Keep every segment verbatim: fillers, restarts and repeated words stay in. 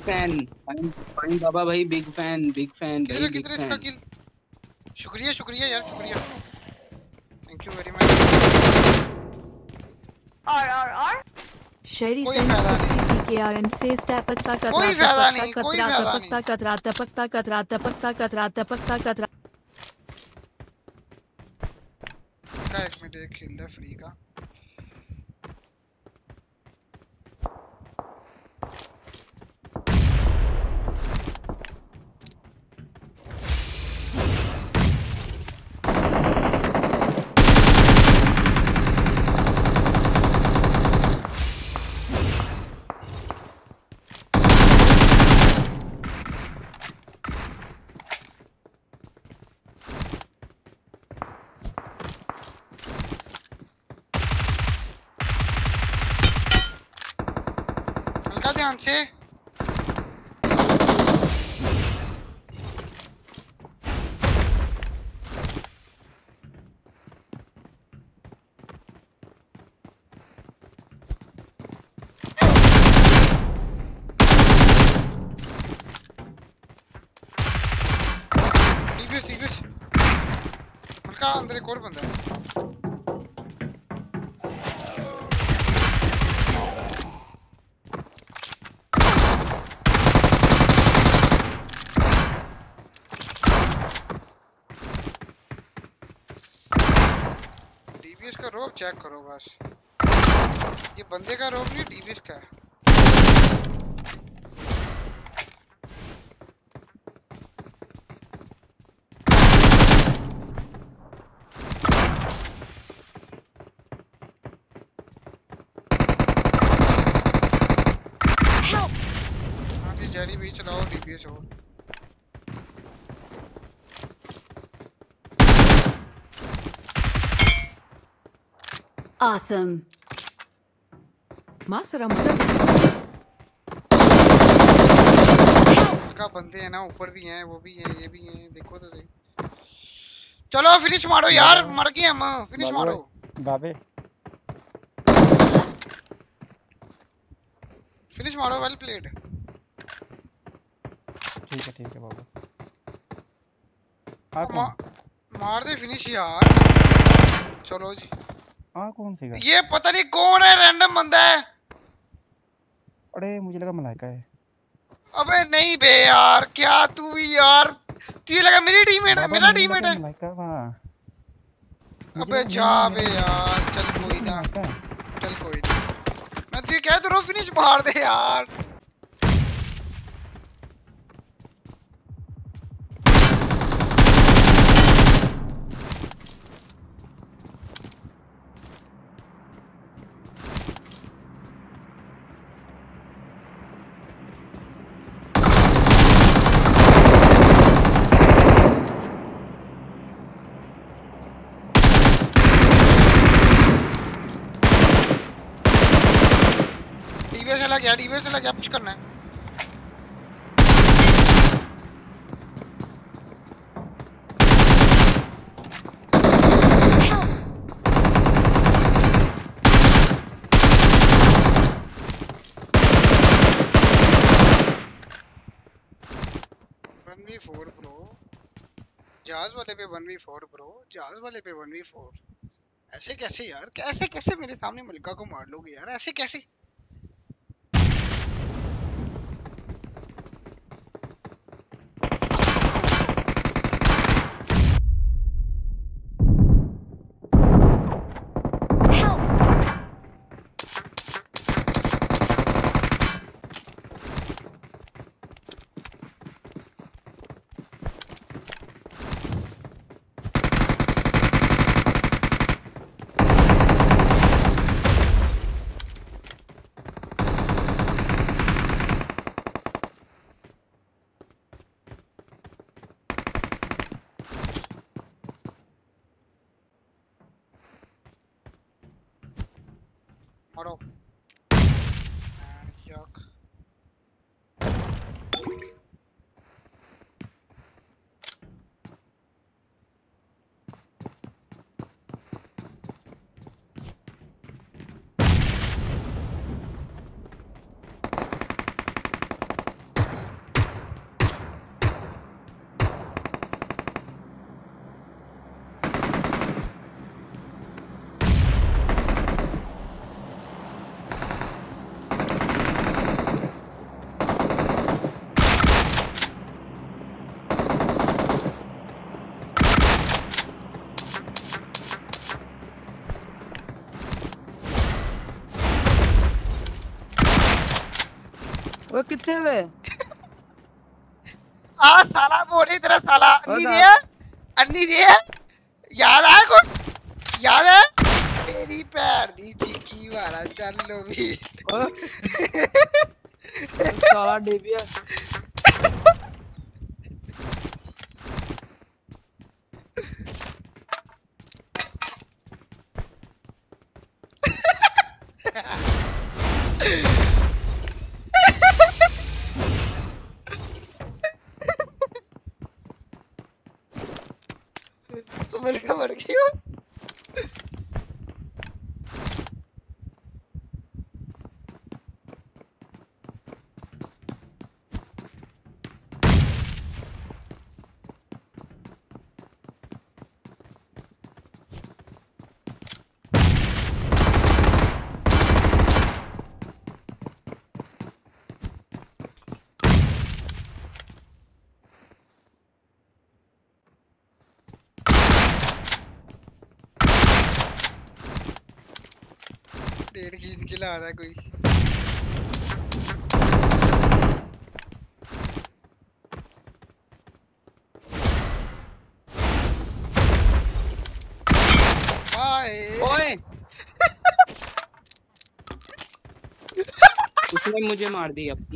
Fan. Fine fine बाबा भाई, big fan, big fan किधर भाई, है बिग किधर है इसका फैन। किल? शुक्रिया शुक्रिया यार, शुक्रिया, थैंक यू वेरी मच। और और और Sherry कोई sends फायदा sixty नहीं, P K R and says tapakta katra कोई फायदा tapakta नहीं, कोई katra फायदा नहीं। tapakta katra tapakta katra tapakta katra tapakta katra। का एक मिनट, एक खेल रहा है फ्री का। हल्का ध्यान से। टीवीएस टीवीएस हल्का अंदर एक और बंदा है। टीवीएस का रोब चेक करो बस, ये बंदे का रोब नहीं, टीवीएस का है। हाँ जी, जेरी भी चलाओ, टीवीएस हो। Awesome. Masra mother. हल्का बंदे हैं ना, ऊपर भी हैं, वो भी हैं, ये भी हैं, देखो तो सही। चलो फिनिश मारो यार, मर गए हम, फिनिश मारो। बाबे फिनिश मारो, वेल प्लेड। ठीक है ठीक है बाबा। हाँ मा, कौन मार दे फिनिश यार। चलो जी। हाँ कौन सी ये पता नहीं कौन है, रैंडम बंदा है। अरे मुझे लगा मलाइका है। अबे नहीं बे यार, क्या तू भी यार, तुझे लगा मेरी टीममेट है, मेरा टीममेट है। मलाइका वहाँ। अबे जा बे यार, चल कोई ना, चल कोई ना, मैं तुझे कह तो रहा हूँ फिनिश मार दे यार। डीवीएस से लग गया, डीवीएस से लग गया, कुछ करना है। वन वी फोर ब्रो, जहाज वाले पे वन वी फोर ब्रो, जहाज वाले पे वन वी फोर। ऐसे कैसे यार, कैसे कैसे मेरे सामने मलिका को मार लोगे यार, ऐसे कैसे? मारो। yuck. वो कितने वे आ साला बोली तेरा साला अन्नी रे अन्नी रे याद है कुछ याद है तेरी पैर दी चीकी वाला चल लो भी साला डेबिया मिल के मर गई हो डेढ़ खींच के ला रहा है कोई ओए उसने मुझे मार दी अपनी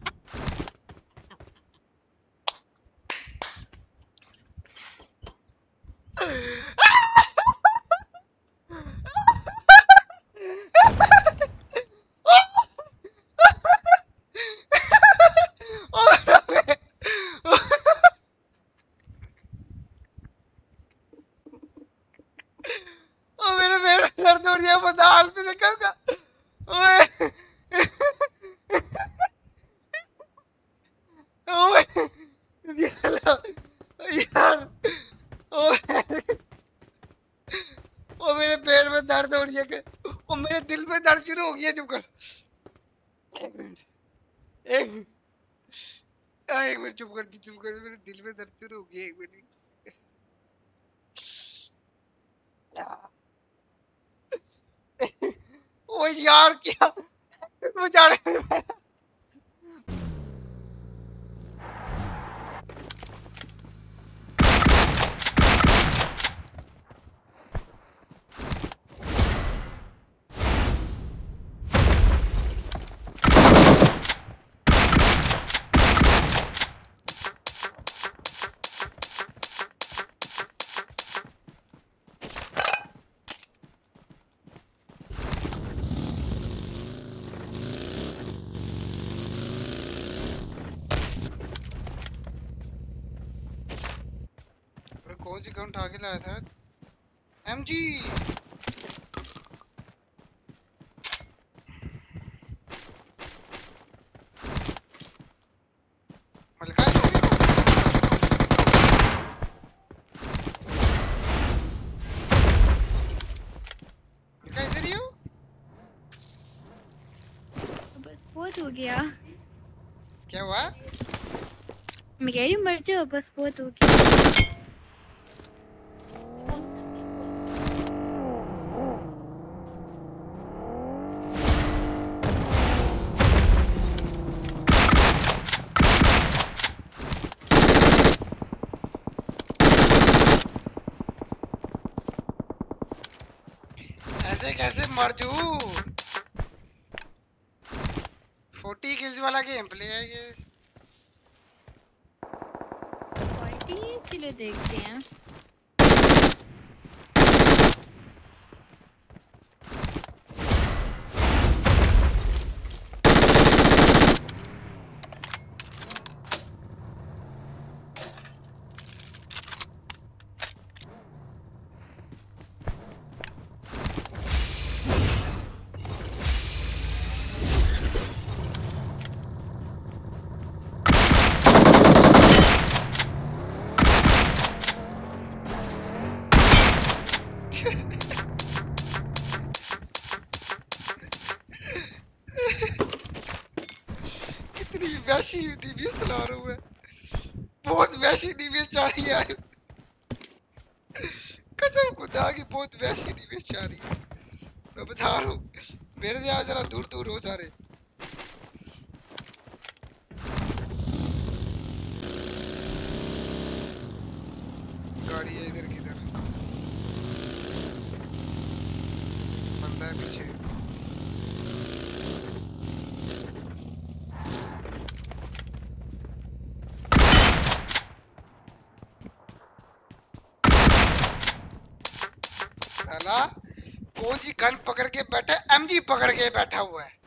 ओ यार क्या बेचारे कौन सी गन उठा के लाया था एमजी मलका मलका इधर ही हो बस बहुत हो गया क्या हुआ मैं कह रही हूँ मर जाओ बस बहुत हो गया कैसे मर जू फोर्टी किल्स वाला गेम प्ले है ये पार्टी चलो देखते हैं वैसी डीबीएस चला रहा हूँ मैं बहुत वैसी डीबीएस चल रही है कसम खुदा की बहुत वैसी डीबीएस चल रही है मैं बता रहा हूँ मेरे से जरा दूर दूर हो सारे जी गन पकड़ के बैठा है, एमजी पकड़ के बैठा हुआ है।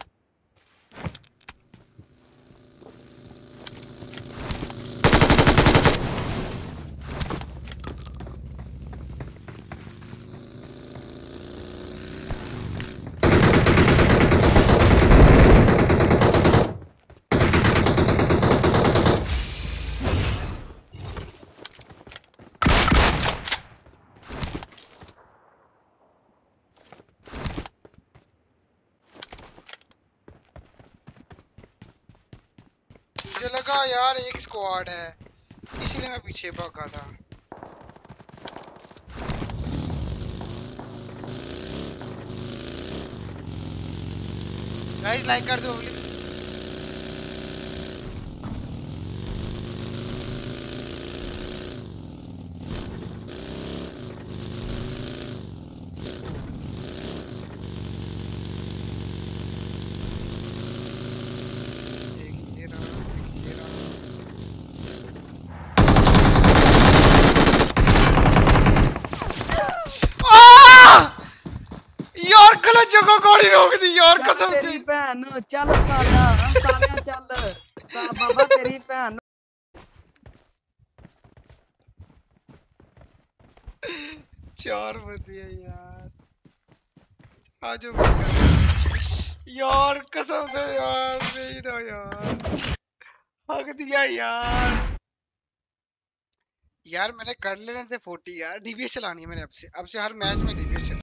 मुझे लगा यार एक स्क्वाड है, इसीलिए मैं पीछे भागा था। गाइस लाइक कर दो प्लीज। एक ये रहा, एक ये रहा। आह! यार गलत जगह गाड़ी रोक दी यार, ਚੱਲ कसम ਤੇਰੀ से। ਭੈਣ ਨੂੰ ਚੱਲ ਸਾਲਿਆ ਸਾਲਿਆ ਚੱਲ ਸਾ ਬਾਬਾ ਤੇਰੀ ਭੈਣ ਨੂੰ चार बंदे हैं यार, आज यार कसम से यार नहीं ना यार, हक दिया यार। यार मैंने कर लेने थे फोर्टी यार, डीबीएस चलानी है मैंने अब से, अब से हर मैच में डीबीएस